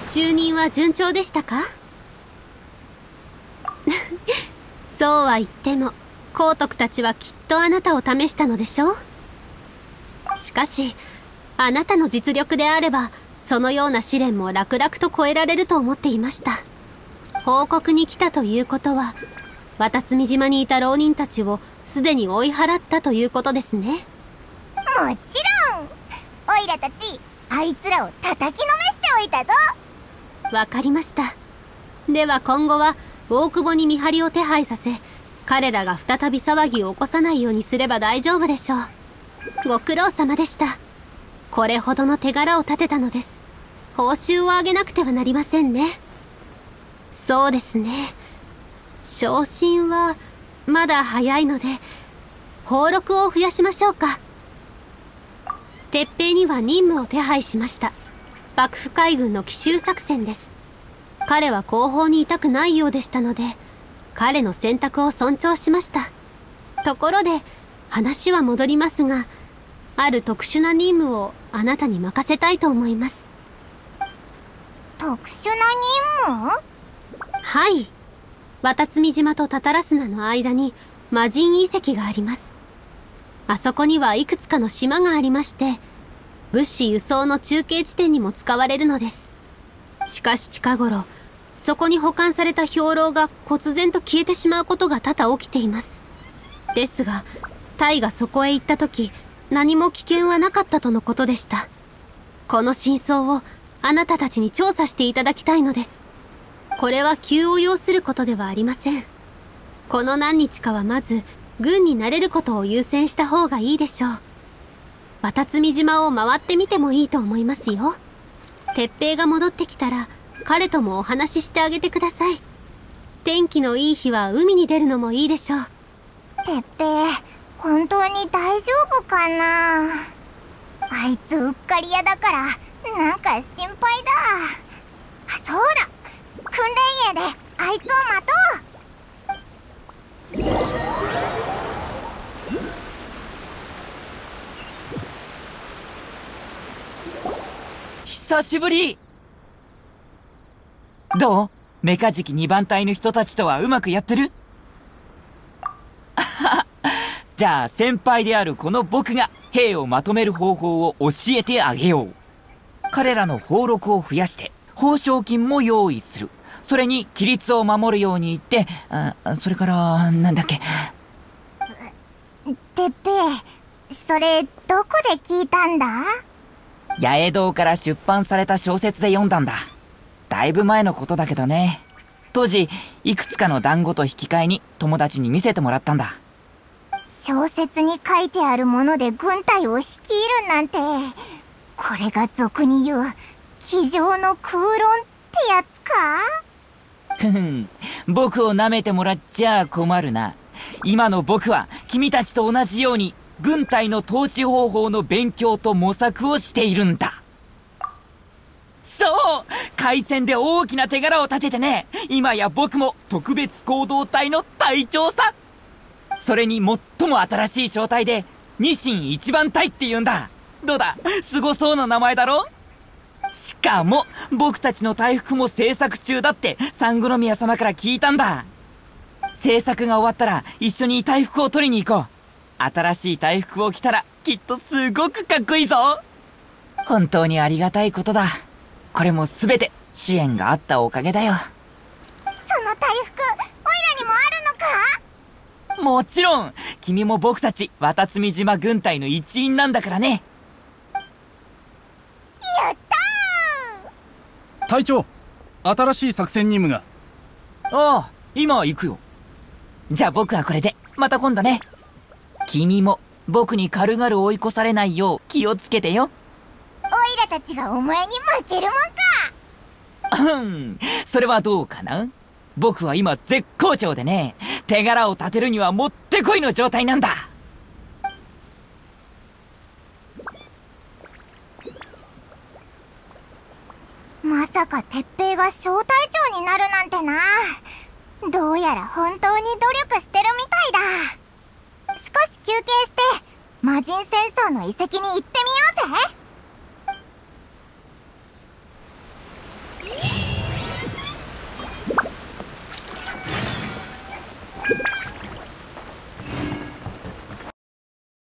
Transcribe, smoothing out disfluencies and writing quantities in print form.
就任は順調でしたか？そうは言っても皇徳たちはきっとあなたを試したのでしょう。しかしあなたの実力であればそのような試練も楽々と超えられると思っていました。報告に来たということは渡積島にいた浪人たちをすでに追い払ったということですね。 もちろん。オイラたちあいつらを叩きのめしておいたぞ。 わかりました。では今後は大久保に見張りを手配させ、彼らが再び騒ぎを起こさないようにすれば大丈夫でしょう。ご苦労様でした。これほどの手柄を立てたのです。報酬を上げなくてはなりませんね。そうですね。昇進はまだ早いので俸禄を増やしましょうか。鉄平には任務を手配しました。幕府海軍の奇襲作戦です。彼は後方にいたくないようでしたので彼の選択を尊重しました。ところで話は戻りますが、ある特殊な任務をあなたに任せたいと思います。 特殊な任務？ はい。渡積島とタタラ砂の間に魔人遺跡があります。あそこにはいくつかの島がありまして、物資輸送の中継地点にも使われるのです。しかし近頃、そこに保管された兵糧が忽然と消えてしまうことが多々起きています。ですが、タイがそこへ行った時、何も危険はなかったとのことでした。この真相をあなたたちに調査していただきたいのです。これは急を要することではありません。この何日かはまず軍になれることを優先した方がいいでしょう。渡積島を回ってみてもいいと思いますよ。鉄平が戻ってきたら彼ともお話ししてあげてください。天気のいい日は海に出るのもいいでしょう。 鉄平、本当に大丈夫かな。あいつうっかり屋だからなんか心配だ。あ、そうだ、訓練営であいつを待とう。久しぶり。どう？メカジキ2番隊の人たちとはうまくやってる？じゃあ先輩であるこの僕が兵をまとめる方法を教えてあげよう。彼らの俸禄を増やして報奨金も用意する。それに規律を守るように言って、それからなんだっけ。 鉄平、それどこで聞いたんだ？ 八重堂から出版された小説で読んだんだ。だいぶ前のことだけどね。当時いくつかの団子と引き換えに友達に見せてもらったんだ。 小説に書いてあるもので軍隊を率いるなんて、これが俗に言う机上の空論ってやつか？ ふふん、僕を舐めてもらっちゃ困るな。今の僕は君たちと同じように軍隊の統治方法の勉強と模索をしているんだ。そう、海戦で大きな手柄を立ててね、今や僕も特別行動隊の隊長さ。それに最も新しい小隊でニシン一番隊って言うんだ。どうだ、すごそうな名前だろ。しかも僕たちの大服も制作中だって三宮宮様から聞いたんだ。制作が終わったら一緒に大服を取りに行こう。新しい大服を着たらきっとすごくかっこいいぞ。本当にありがたいことだ。これも全て支援があったおかげだよ。 その大服、オイラにもあるのか？ もちろん、君も僕たち渡積島軍隊の一員なんだからね。 やったー！ 隊長、新しい作戦任務が。 ああ、今行くよ。じゃあ僕はこれで、また今度ね。君も僕に軽々追い越されないよう気をつけてよ。 オイラたちがお前に負けるもんか？ それはどうかな。僕は今絶好調でね、手柄を立てるにはもってこいの状態なんだ。 まさか鉄平が小隊長になるなんてな。どうやら本当に努力してるみたいだ。少し休憩して魔人戦争の遺跡に行ってみようぜ。